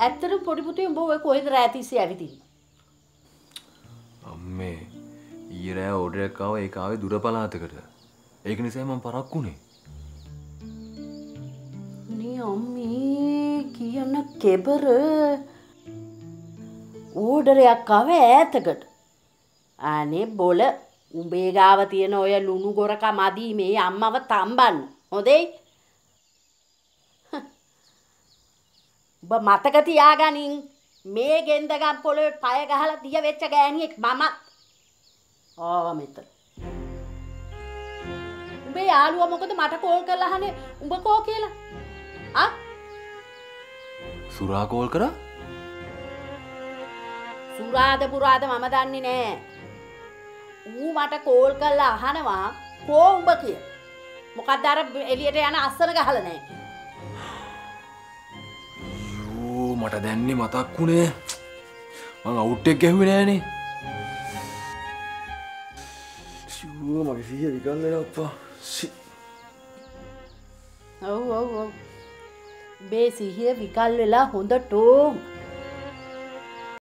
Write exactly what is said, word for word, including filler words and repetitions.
ඇත්තටම පොඩි පුතේ උඹ ඔය කොහෙද රැතිස්සේ ඇවිදින්නේ? අම්මේ ඊයේ රෑ ඕඩර් එකක් ආවා ඒක ආවේ දුර පළාතකට. ඒක නිසා මම පරක්කුනේ. නේ අම්මේ කියන කෙබර ඕඩරයක් ආවේ ඈතකට. අනේ බොල උඹේ ගාව තියෙන ඔය ලුණු ගොරක මදි මේ අම්මව තම්බන්න. හොඳේ? ඔබ මතක තියාගනින් මේ ගෙන්දගම් පොළවේ පය ගහලා දිය වෙච්ච ගෑණියෙක් මම. ආවා මෙතන. උඹේ යාළුවා මොකද මට කෝල් කරලා අහන්නේ උඹ කෝ කියලා? ආ? සුරා කෝල් කරා? සුරාද පුරාද මම දන්නේ නෑ. ඌ මට කෝල් කරලා අහනවා කෝ උඹ කියලා. මොකක්ද අර එළියට යන අස්සන ගහලා නෑ. යෝ මට දැන්නේ මතක් වුණේ. මං අවුට් එක ගැහුවේ නෑනේ. යෝ මගේ සිහිය විකල් වෙනවා අප්පා. ඔව් ඔව් ඔව්. බේ සිහිය විකල් වෙලා හොඳටම